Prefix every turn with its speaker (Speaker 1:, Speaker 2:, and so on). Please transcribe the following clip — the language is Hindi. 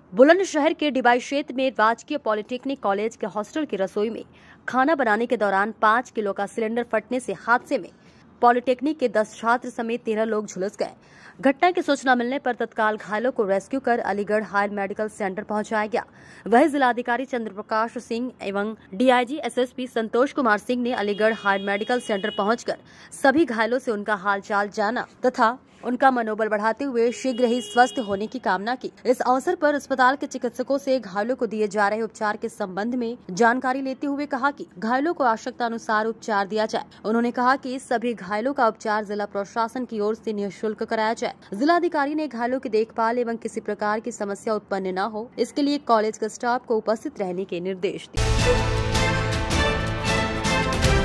Speaker 1: बुलंदशहर के डिबाई क्षेत्र में राजकीय पॉलिटेक्निक कॉलेज के हॉस्टल की रसोई में खाना बनाने के दौरान 5 किलो का सिलेंडर फटने से हादसे में पॉलिटेक्निक के 10 छात्र समेत 13 लोग झुलस गए। घटना की सूचना मिलने पर तत्काल घायलों को रेस्क्यू कर अलीगढ़ हायर मेडिकल सेंटर पहुंचाया गया। वहीं जिलाधिकारी चंद्र प्रकाश सिंह एवं डीआईजी एसएसपी संतोष कुमार सिंह ने अलीगढ़ हायर मेडिकल सेंटर पहुंचकर सभी घायलों से उनका हालचाल जाना तथा उनका मनोबल बढ़ाते हुए शीघ्र ही स्वस्थ होने की कामना की। इस अवसर पर अस्पताल के चिकित्सकों से घायलों को दिए जा रहे उपचार के संबंध में जानकारी लेते हुए कहा कि घायलों को आवश्यकता अनुसार उपचार दिया जाए। उन्होंने कहा कि सभी घायलों का उपचार जिला प्रशासन की ओर से निःशुल्क कराया जाए। जिलाधिकारी ने घायलों की देखभाल एवं किसी प्रकार की समस्या उत्पन्न न हो, इसके लिए कॉलेज के स्टाफ को उपस्थित रहने के निर्देश दिए।